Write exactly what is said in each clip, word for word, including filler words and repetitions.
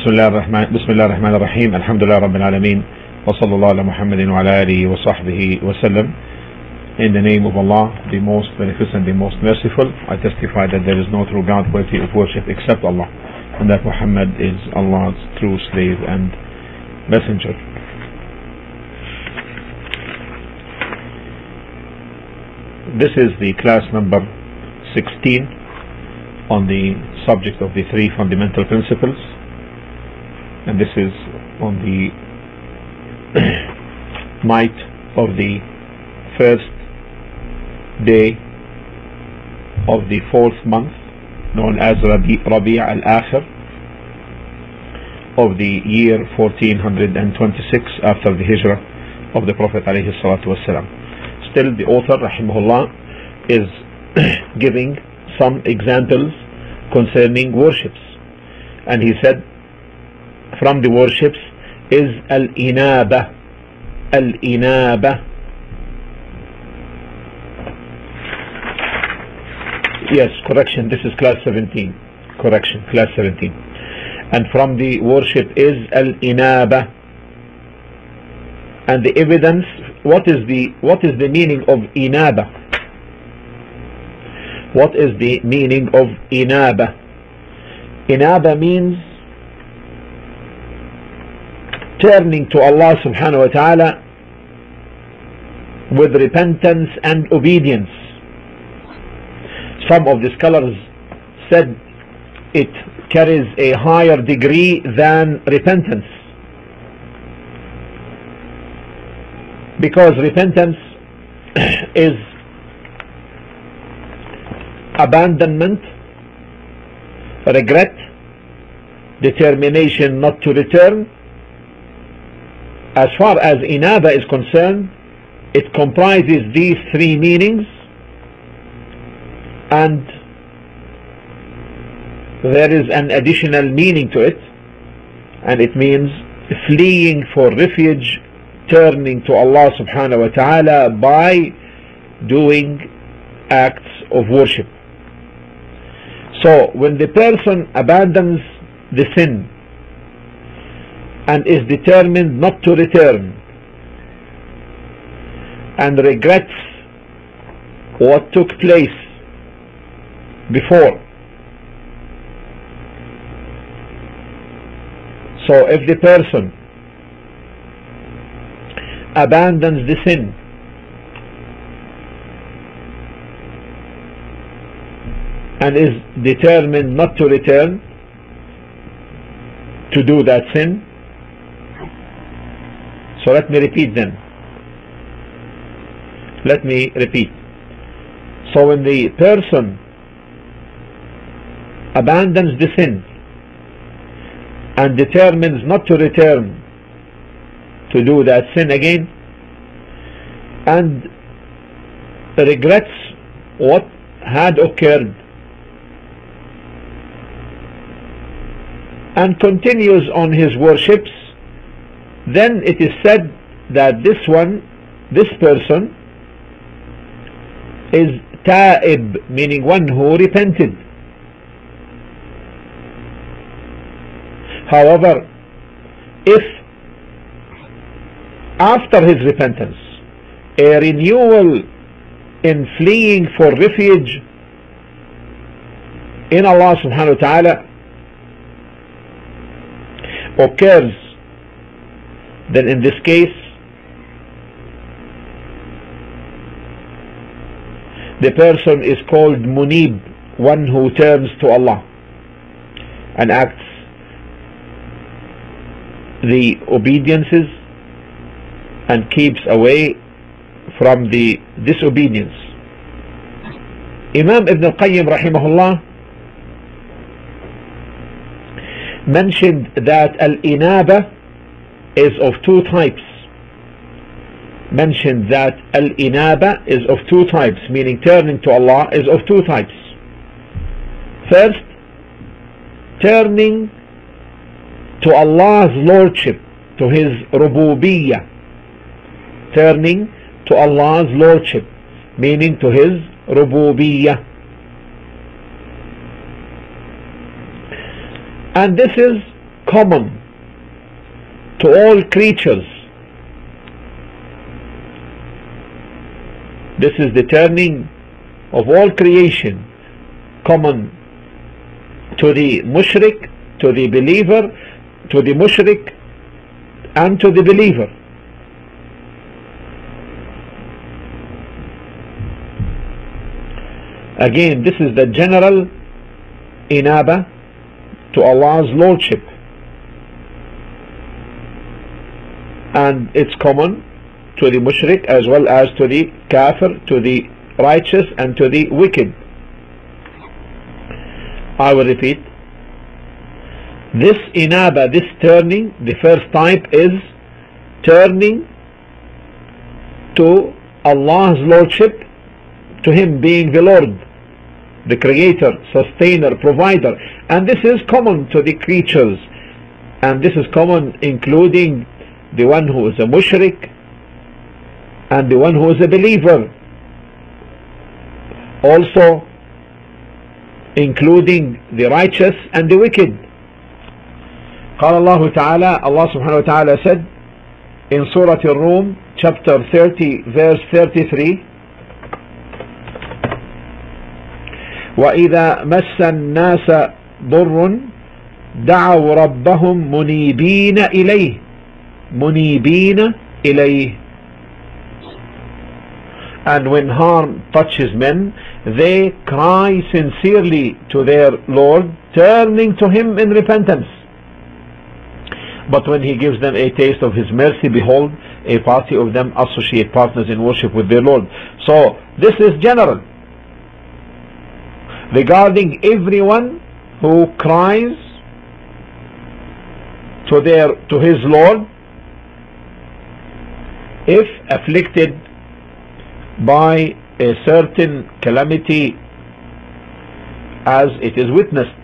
بسم الله الرحمن بسم الله الرحمن الرحيم الحمد لله رب العالمين وصلى الله على محمد وعلى آله وصحبه وسلم. In the name of Allah, the most beneficent, the most merciful, I testify that there is no true God worthy of worship except Allah, and that Muhammad is Allah's true slave and messenger. This is the class number sixteen on the subject of the three fundamental principles, and this is on the night of the first day of the fourth month, known as Rabi, Rabi' al-Akhir, of the year fourteen twenty-six after the hijrah of the Prophet alayhi salatu wasalam. Still, the author rahimahullah is giving some examples concerning worships, and he said from the worships is al-inaba. Al-inaba. Yes, correction, this is class seventeen. Correction, class seventeen. And from the worship is al-inaba. And the evidence, what is the what is the meaning of inaba? What is the meaning of inaba? Inaba means turning to Allah subhanahu wa ta'ala with repentance and obedience. Some of the scholars said it carries a higher degree than repentance, because repentance is abandonment, regret, determination not to return. As far as inaba is concerned, it comprises these three meanings, and there is an additional meaning to it, and it means fleeing for refuge, turning to Allah subhanahu wa ta'ala by doing acts of worship. So when the person abandons the sin and is determined not to return and regrets what took place before, so if the person abandons the sin and is determined not to return to do that sin, so let me repeat then. Let me repeat. So when the person abandons the sin and determines not to return to do that sin again, and regrets what had occurred, and continues on his worships, then it is said that this one, this person is ta'ib, meaning one who repented. However, if after his repentance a renewal in fleeing for refuge in Allah subhanahu wa ta'ala occurs, then in this case the person is called munib, one who turns to Allah and acts the obediences and keeps away from the disobedience. Imam Ibn al-Qayyim rahimahullah mentioned that al-inaba is of two types. Mentioned that al-inaba is of two types, meaning turning to Allah is of two types. First, turning to Allah's lordship, to his rububiyyah, turning to Allah's lordship, meaning to his rububiyyah. And this is common to all creatures. This is the turning of all creation, common to the mushrik, to the believer, to the mushrik and to the believer. Again, this is the general inaba to Allah's lordship, and it's common to the mushrik as well as to the kafir, to the righteous and to the wicked. I will repeat. This inaba, this turning, the first type is turning to Allah's lordship, to Him being the Lord, the creator, sustainer, provider. And this is common to the creatures, and this is common including the one who is a mushrik and the one who is a believer, also including the righteous and the wicked. قال الله تعالى, Allah subhanahu wa ta'ala said in Surah Ar-Rum chapter thirty verse thirty-three, وَإِذَا مَسَّ النَّاسَ ضُرٌّ دَعَوْا رَبَّهُمْ مُنِيبِينَ إِلَيْهِ مُنِيبِينَ إِلَيْهِ. And when harm touches men, they cry sincerely to their Lord, turning to Him in repentance. But when He gives them a taste of His mercy, behold, a party of them associate partners in worship with their Lord. So this is general regarding everyone who cries to their to his Lord if afflicted by a certain calamity as it is witnessed.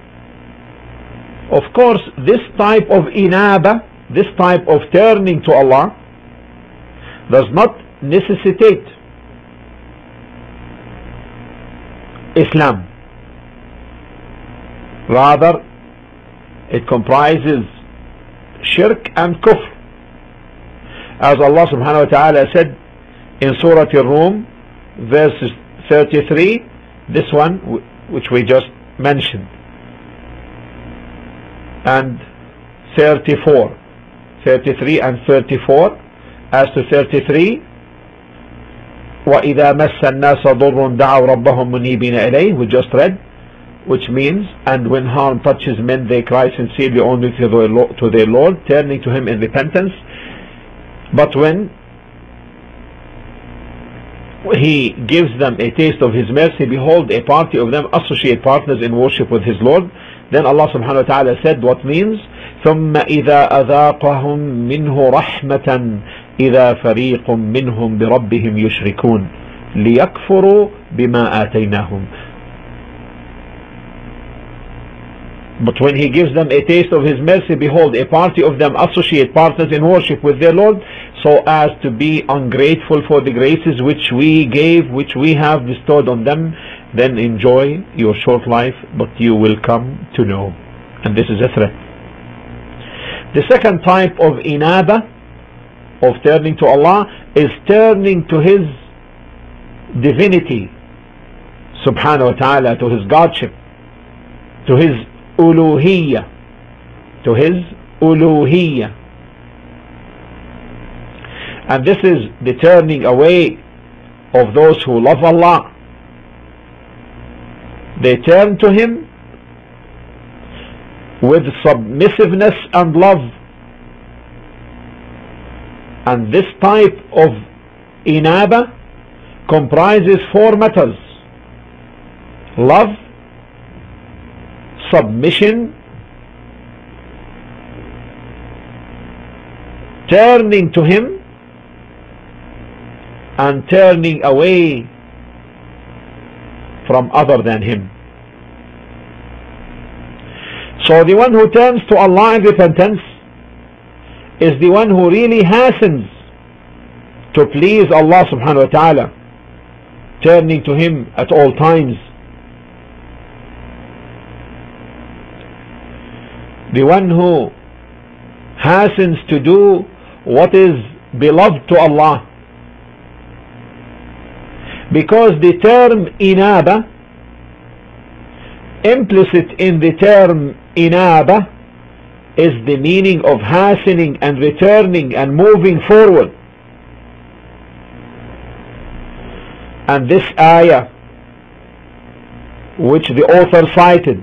Of course, this type of inaba, this type of turning to Allah, does not necessitate Islam. Rather, it comprises shirk and kufr, as Allah subhanahu wa ta'ala said in Surah Ar-Rum verses thirty-three, this one which we just mentioned, and thirty-four, thirty-three and thirty-four. As to thirty-three, وَإِذَا مَسَّ النَّاسَ ضُرٌّ دَعَوْا رَبَّهُمْ مُنِيبِينَ إِلَيْهِ, we just read, which means, and when harm touches men, they cry sincerely only to their Lord, to their Lord, turning to Him in repentance. But when He gives them a taste of His mercy, behold, a party of them associate partners in worship with His Lord. Then Allah subhanahu wa ta'ala said what means, ثُمَّ إِذَا أَذَاقَهُمْ مِنْهُ رَحْمَةً إِذَا فَرِيقٌ مِّنْهُمْ بِرَبِّهِمْ يُشْرِكُونَ لِيَكْفُرُوا بِمَا آتَيْنَاهُمْ. But when He gives them a taste of His mercy, behold, a party of them associate partners in worship with their Lord, so as to be ungrateful for the graces which we gave, which we have bestowed on them. Then enjoy your short life, but you will come to know. And this is a threat. The second type of inaba, of turning to Allah, is turning to His divinity subhanahu wa ta'ala, to His Godship, to His uluhiyya, to His uluhiyya. And this is the turning away of those who love Allah. They turn to Him with submissiveness and love. And this type of inaba comprises four matters: love, submission, turning to Him, and turning away from other than Him. So the one who turns to Allah in repentance is the one who really hastens to please Allah subhanahu wa ta'ala, turning to Him at all times. the one who hastens to do what is beloved to Allah. Because the term inaba, implicit in the term inaba, is the meaning of hastening and returning and moving forward. And this ayah, which the author cited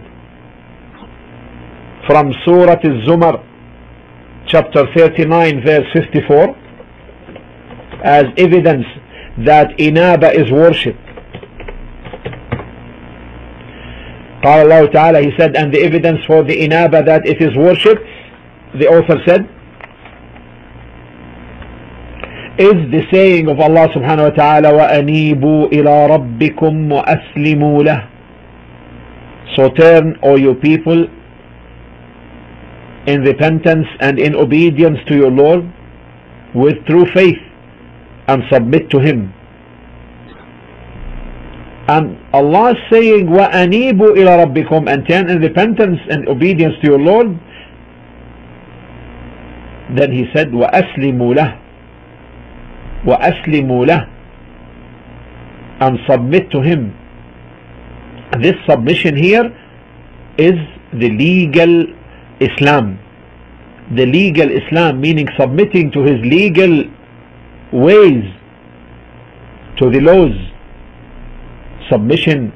from Surah Al-Zumar, chapter thirty-nine, verse fifty-four, as evidence that inaba is worship. قال الله تعالى, he said, and the evidence for the inaba that it is worship, the author said, is the saying of Allah subhanahu wa ta'ala, وَأَنِيبُوا إِلَىٰ رَبِّكُمْ وَأَسْلِمُوا لَهُ. So turn, O you people, in repentance and in obedience to your Lord with true faith, and submit to Him. And Allah is saying, وَأَنِيبُوا إِلَىٰ رَبِّكُمْ, and turn in repentance and obedience to your Lord. Then He said, وَأَسْلِمُوا لَهُ, وَأَسْلِمُوا لَهُ, and submit to Him. This submission here is the legal Islam. The legal Islam, meaning submitting to His legal ways, to the laws. Submission,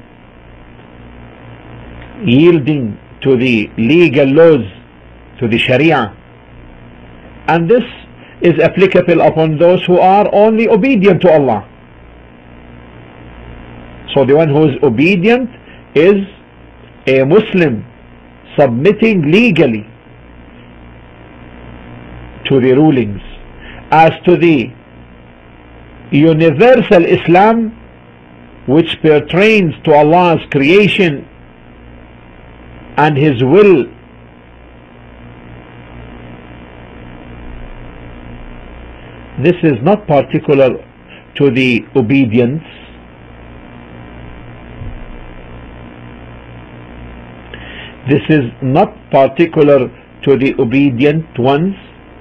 yielding to the legal laws, to the Sharia. And this is applicable upon those who are only obedient to Allah. So the one who is obedient is a Muslim, submitting legally to the rulings. As to the universal Islam, which pertains to Allah's creation and His will, this is not particular to the obedience. This is not particular to the obedient ones,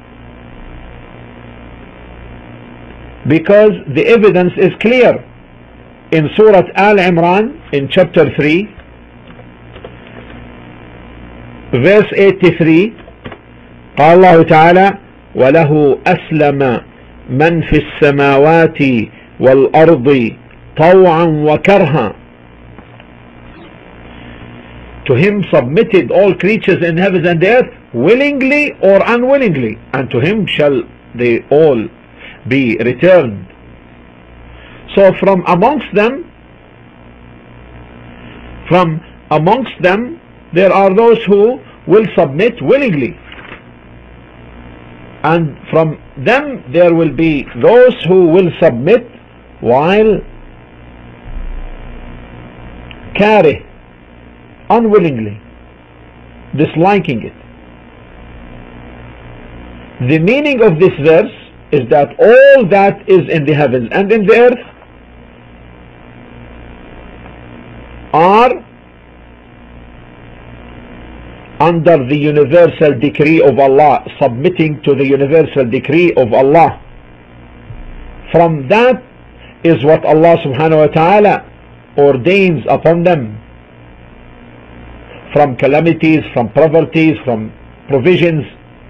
because the evidence is clear. In Surah Al-Imran, in chapter three, verse eighty-three, قال الله تعالى, وَلَهُ أَسْلَمَ مَنْ فِي السَّمَاوَاتِ وَالْأَرْضِ طَوْعًا وَكَرْهًا. To Him submitted all creatures in heaven and earth, willingly or unwillingly, and to Him shall they all be returned. So from amongst them, from amongst them, there are those who will submit willingly. And from them there will be those who will submit while karih, unwillingly, disliking it. The meaning of this verse is that all that is in the heavens and in the earth are under the universal decree of Allah, submitting to the universal decree of Allah. From that is what Allah subhanahu wa ta'ala ordains upon them, from calamities, from poverties, from provisions,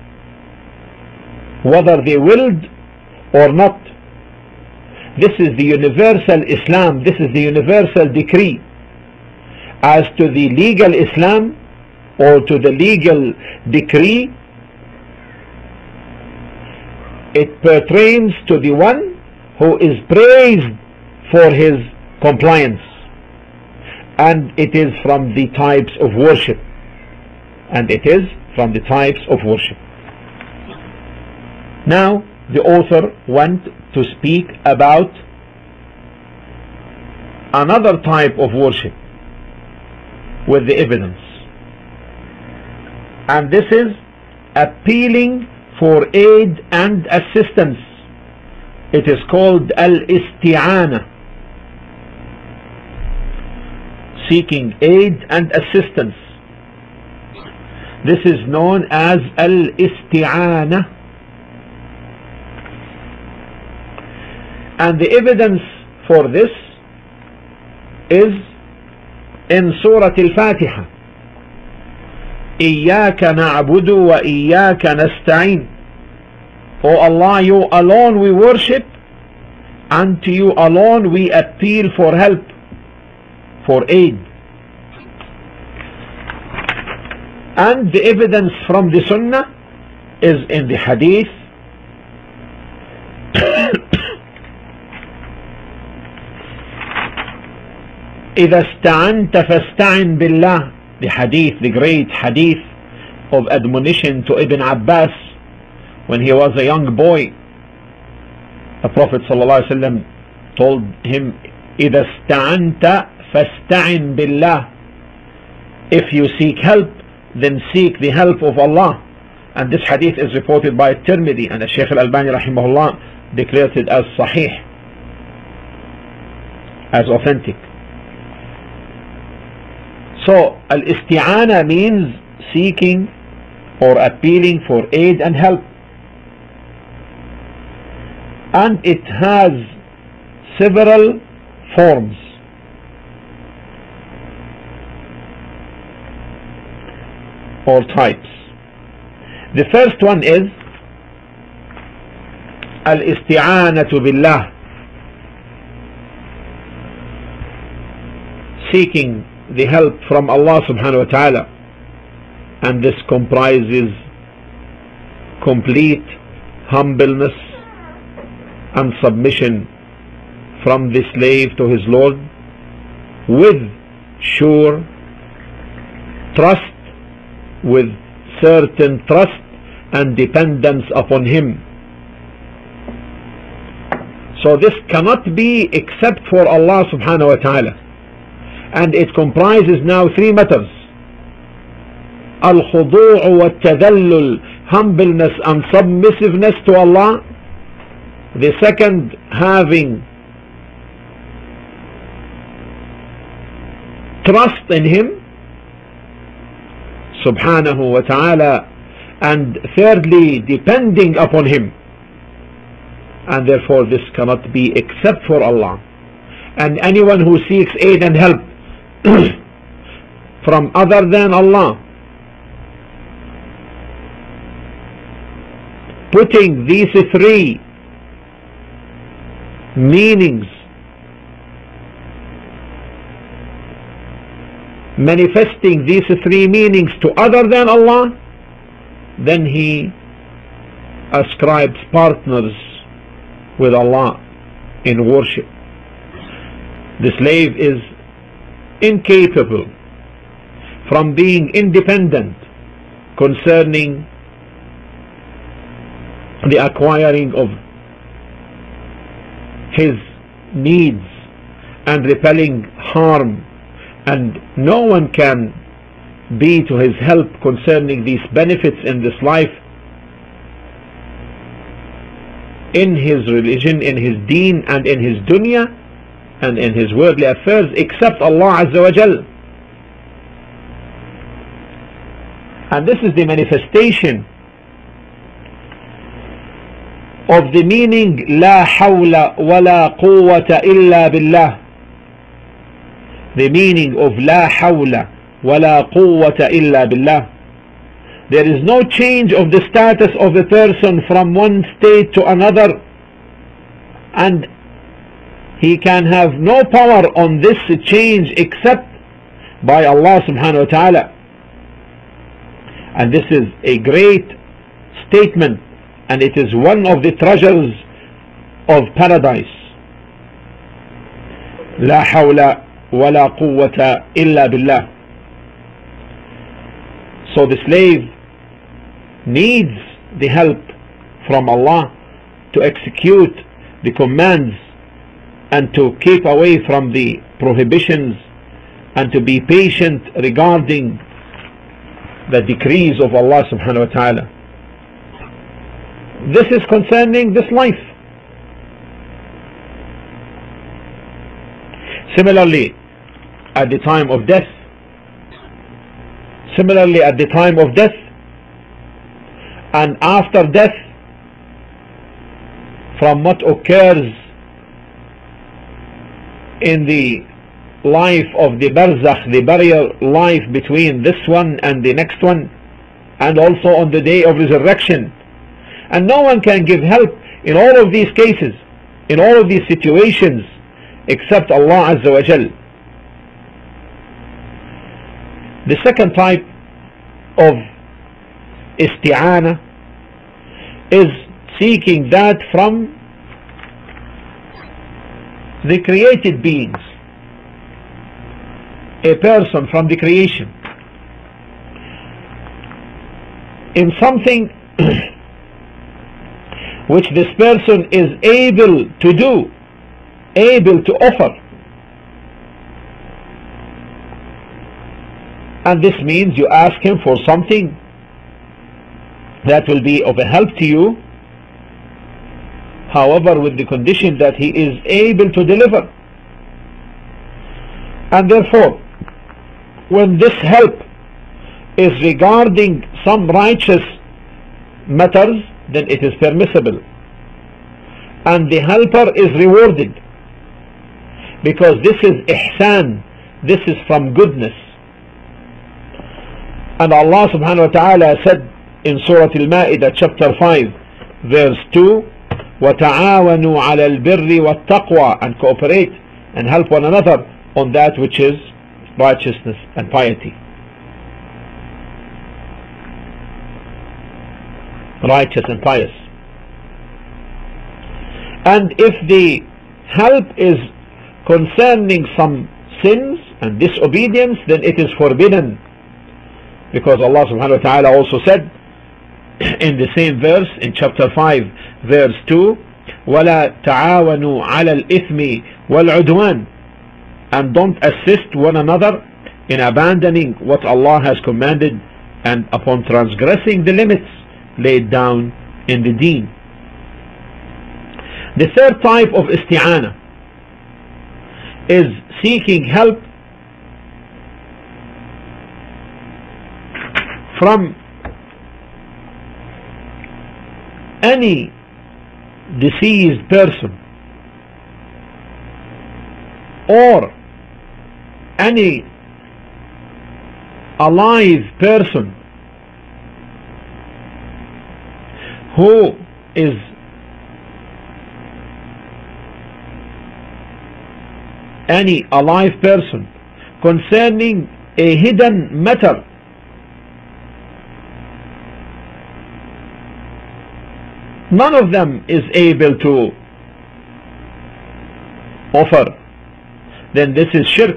whether they willed or not. This is the universal Islam, this is the universal decree. As to the legal Islam or to the legal decree, it pertains to the one who is praised for his compliance, and it is from the types of worship, and it is from the types of worship. Now the author wants to speak about another type of worship with the evidence, and this is appealing for aid and assistance. It is called al-isti'ana, seeking aid and assistance. This is known as al-isti'ana. And the evidence for this is in Surah Al-Fatiha. إِيَّاكَ نَعْبُدُ وَإِيَّاكَ نَسْتَعِينُ. O Allah, you alone we worship, and to you alone we appeal for help, for aid. And the evidence from the Sunnah is in the Hadith إذا استعنت فاستعن بالله, the Hadith, the great Hadith of admonition to Ibn Abbas when he was a young boy. The Prophet ﷺ told him, إذا استعنت فاستعن بالله, if you seek help, then seek the help of Allah. And this hadith is reported by Tirmidhi, and Shaykh Al-Albani rahimahullah declared it as sahih, as authentic. So al-isti'ana means seeking or appealing for aid and help, and it has several forms. Or types. The first one is al-isti'anatu billah, seeking the help from Allah subhanahu wa ta'ala, and this comprises complete humbleness and submission from the slave to his Lord, with sure trust, with certain trust and dependence upon him. So this cannot be except for Allah subhanahu wa ta'ala, and it comprises now three matters: al-khudu' wa tadallul, humbleness and submissiveness to Allah. The second, having trust in him subhanahu wa ta'ala, and thirdly, depending upon him. And therefore this cannot be except for Allah. And anyone who seeks aid and help from other than Allah, putting these three meanings, manifesting these three meanings to other than Allah, then he ascribes partners with Allah in worship. The slave is incapable from being independent concerning the acquiring of his needs and repelling harm, and no one can be to his help concerning these benefits in this life, in his religion, in his deen, and in his dunya, and in his worldly affairs, except Allah Azza wa Jal. And this is the manifestation of the meaning La hawla wa la quwwata illa billah. The meaning of La hawla wa la quwwata illa billah. There is no change of the status of a person from one state to another, and he can have no power on this change except by Allah subhanahu wa ta'ala. And this is a great statement, and it is one of the treasures of paradise. La hawla wa la quwwata illa billah. So the slave needs the help from Allah to execute the commands and to keep away from the prohibitions, and to be patient regarding the decrees of Allah subhanahu wa ta'ala. This is concerning this life. Similarly, at the time of death, Similarly, at the time of death and after death, from what occurs in the life of the barzakh, the burial life between this one and the next one, and also on the day of resurrection. And no one can give help in all of these cases, in all of these situations, except Allah Azza wa Jal. The second type of isti'ana is seeking that from the created beings, a person from the creation, in something which this person is able to do, able to offer. And this means you ask him for something that will be of a help to you, however, with the condition that he is able to deliver. And therefore, when this help is regarding some righteous matters, then it is permissible, and the helper is rewarded, because this is ihsan, this is from goodness. And Allah subhanahu wa ta'ala said in Surah Al-Ma'idah chapter five verse two, وَتَعَاوَنُوا عَلَى الْبِرِّ وَالتَّقْوَى, and cooperate and help one another on that which is righteousness and piety. Righteous and pious. And if the help is concerning some sins and disobedience, then it is forbidden, because Allah subhanahu wa ta'ala also said in the same verse in chapter five verse two, وَلَا تَعَاوَنُوا عَلَى الْإِثْمِ وَالْعُدْوَانِ, and don't assist one another in abandoning what Allah has commanded and upon transgressing the limits laid down in the deen. The third type of isti'ana is seeking help from any deceased person or any alive person who is any alive person concerning a hidden matter, none of them is able to offer, then this is shirk,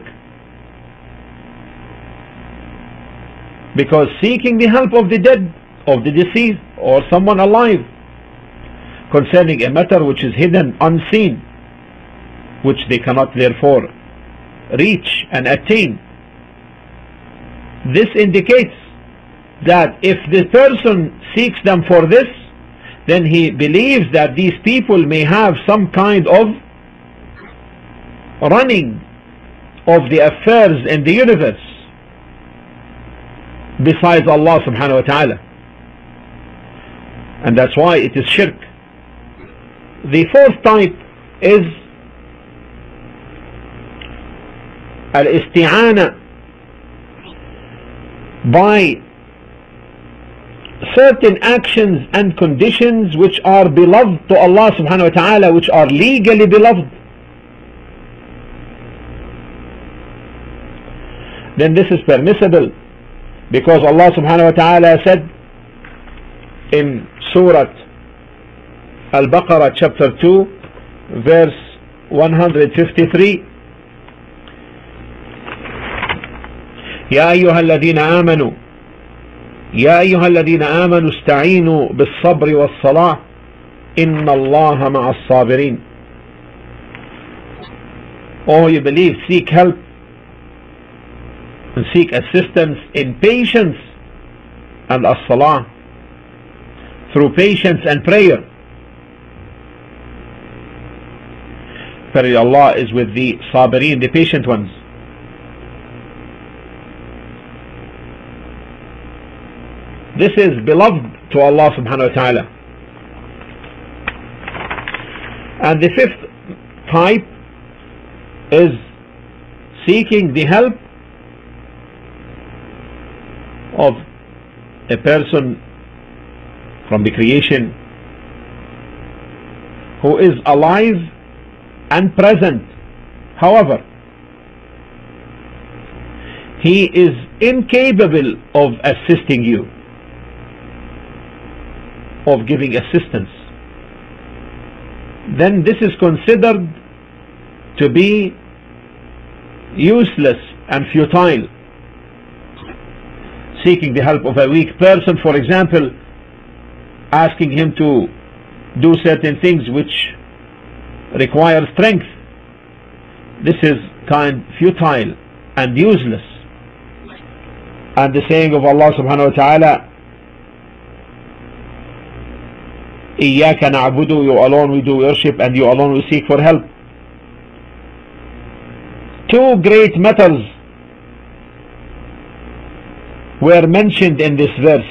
because seeking the help of the dead, of the deceased, or someone alive concerning a matter which is hidden, unseen, which they cannot therefore reach and attain, this indicates that if the person seeks them for this, then he believes that these people may have some kind of running of the affairs in the universe besides Allah subhanahu wa ta'ala, and that's why it is shirk. The fourth type is al-isti'ana by certain actions and conditions which are beloved to Allah subhanahu wa ta'ala, which are legally beloved. Then this is permissible, because Allah subhanahu wa ta'ala said in Surah Al-Baqarah chapter two verse one hundred fifty-three, يا أيها الذين آمنوا يا أيها الذين آمنوا استعينوا بالصبر والصلاة إن الله مع الصابرين. Oh, you believe, seek help and seek assistance in patience and as-salah, through patience and prayer. For Allah is with the sabirin, the patient ones. This is beloved to Allah subhanahu wa ta'ala. And the fifth type is seeking the help of a person from the creation who is alive and present. However, he is incapable of assisting you, of giving assistance. Then this is considered to be useless and futile. Seeking the help of a weak person, for example, asking him to do certain things which require strength, this is kind futile and useless. And the saying of Allah subhanahu wa ta'ala, إِيَّاكَ نَعْبُدُ, you alone we do worship and you alone we seek for help. Two great matters were mentioned in this verse.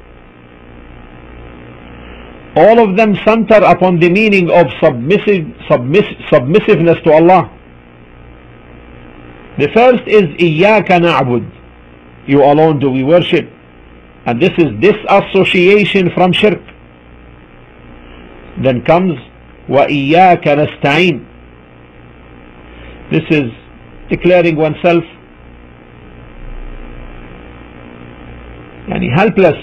All of them center upon the meaning of submissive, submiss, submissiveness to Allah. The first is إِيَّاكَ نَعْبُدُ, you alone do we worship, and this is disassociation from shirk. Then comes وَإِيَّاكَ نَسْتَعِينُ, this is declaring oneself yani helpless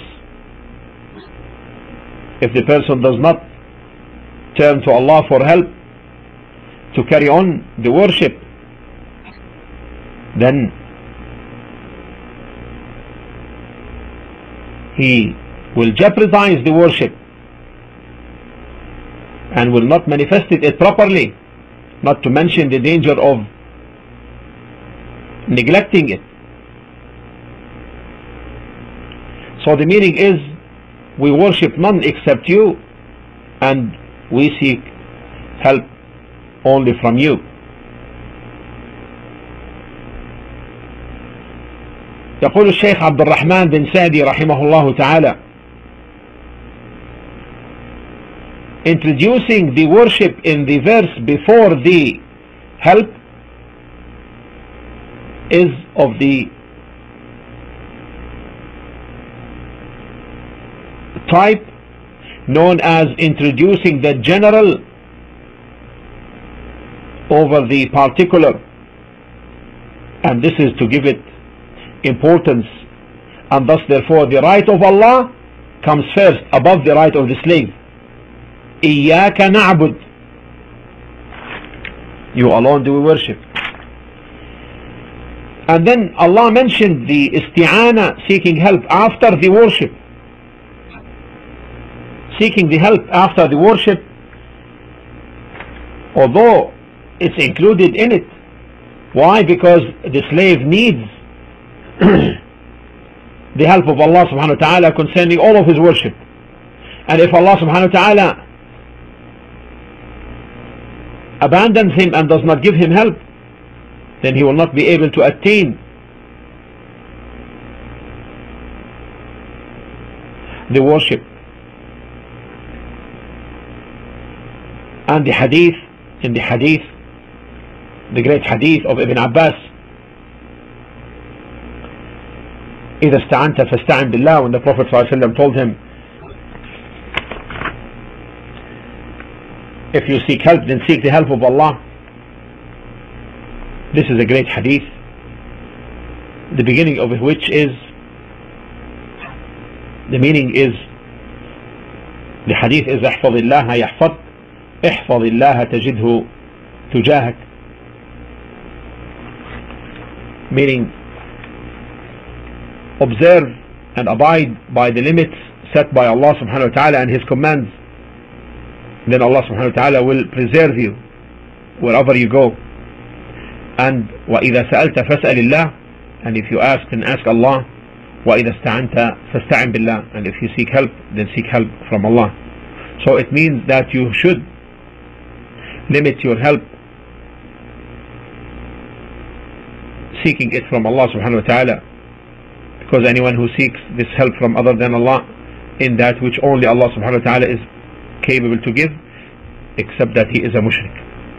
if the person does not turn to Allah for help to carry on the worship. Then he will jeopardize the worship and will not manifest it properly, not to mention the danger of neglecting it. So the meaning is, we worship none except you, and we seek help only from you. يقول الشيخ عبد الرحمن بن سعدي رحمه الله تعالى, introducing the worship in the verse before the help is of the type known as introducing the general over the particular, and this is to give it importance, and thus therefore the right of Allah comes first above the right of the slave. إِيَّاكَ نَعْبُدُ, you alone do we worship. And then Allah mentioned the isti'ana, seeking help after the worship. Seeking the help after the worship, although it's included in it. Why? Because the slave needs the help of Allah subhanahu wa ta'ala concerning all of his worship. And if Allah subhanahu wa ta'ala abandons him and does not give him help, then he will not be able to attain the worship. And the hadith, in the hadith, the great hadith of Ibn Abbas, إذا استعنت فاستعن بالله, when the Prophet ﷺ told him, if you seek help, then seek the help of Allah. This is a great hadith, the beginning of which is, the meaning is, the hadith is احفظ الله يحفظك, احفظ الله تجده تجاهك, meaning observe and abide by the limits set by Allah subhanahu wa ta'ala and his commands, then Allah subhanahu wa ta'ala will preserve you wherever you go. And وَإِذَا سَأَلْتَ فَاسْأَلِ اللَّهِ, and if you ask, then ask Allah. وَإِذَا اسْتَعَنْتَ فَاسْتَعِنْ بِاللَّهِ, and if you seek help, then seek help from Allah. So it means that you should limit your help, seeking it from Allah subhanahu wa ta'ala, because anyone who seeks this help from other than Allah in that which only Allah subhanahu wa ta'ala is capable to give, except that he is a mushrik.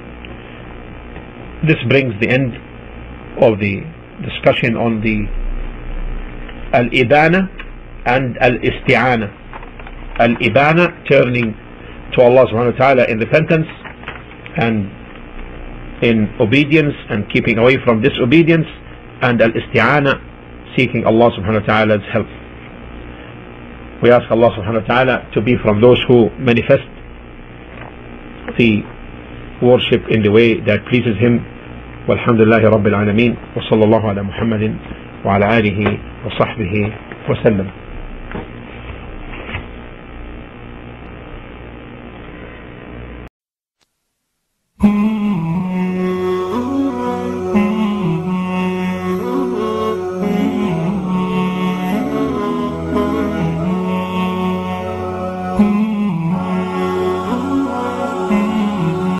This brings the end of the discussion on the al-ibana and al-isti'ana. Al-ibana, turning to Allah subhanahu wa ta'ala in repentance and in obedience and keeping away from disobedience, and al-isti'ana, seeking Allah subhanahu wa ta'ala's help. We ask Allah subhanahu wa ta'ala to be from those who manifest the worship in the way that pleases him. Walhamdulillahi Rabbil Alameen, wa sallallahu ala Muhammadin wa ala alihi wa sahbihi wa sallam.